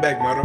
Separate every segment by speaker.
Speaker 1: back, mother.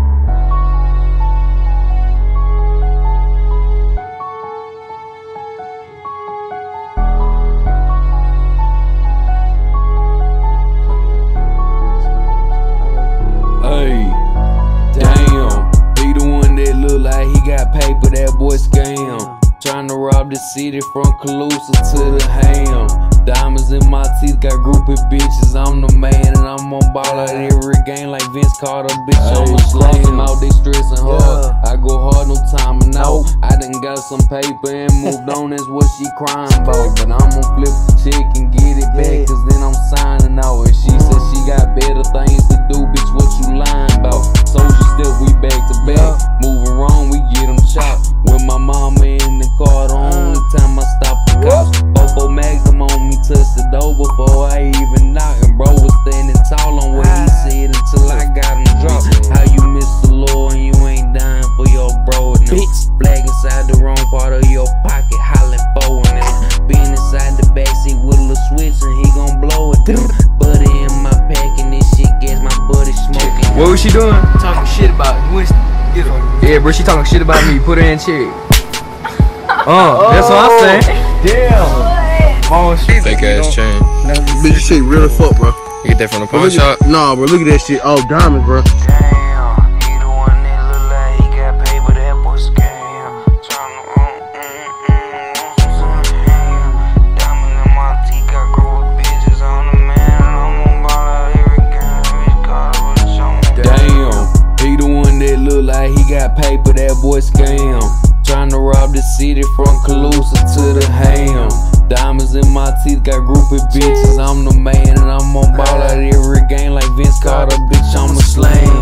Speaker 2: Paper, that boy scam. Tryna rob the city from Calusa to the ham. Diamonds in my teeth, got groupie bitches. I'm the man and I'm on ball out every game like Vince Carter. Bitch, I'm a slam. Out they stressing hard. I go hard, no timing out. I done got some paper and moved on. That's what she crying about. But I'm gonna flip the chick and get it back, cause then I'm signing out. And she said she got better things to do. Bitch, what you lying about? Soldier still, we back to back. Moving wrong, we get them chopped. With my mama in the car, the only time I stop the cops. Fofo Magnum on me, touched the door before I even knocked. And bro was standing tall on what he said until I got him dropped. How you miss the Lord and you ain't dying for your bro? And flag inside the wrong part of your pocket, hollering for him. Being inside the backseat with a little switch and he gon' blow it. Butter in my pack and this shit gets my buddy smoking.
Speaker 3: What was she doing?
Speaker 4: Talking shit about me. Get her.
Speaker 3: Yeah, bro, she talking shit about me. Put her in check. That's what I'm saying.
Speaker 4: Damn.
Speaker 5: Fake ass chain.
Speaker 6: Bitch, this shit real as fuck, bro.
Speaker 5: You get that from the pawn shop?
Speaker 6: Nah, bro, look at that shit. Oh, diamonds, bro.
Speaker 2: Damn, he the one that look like he got paper, that boy scam. Diamond in my teeth, got group of bitches on the man, and I'm on ball out every game. Bitch, got a bitch on me. Damn, he the one that look like he got paper, that boy scam. Tryna rob the city from Calusa to the ham. Diamonds in my teeth, got groupie bitches. I'm the man and I'm on ball out every game like Vince Carter. Bitch, I'm a slam.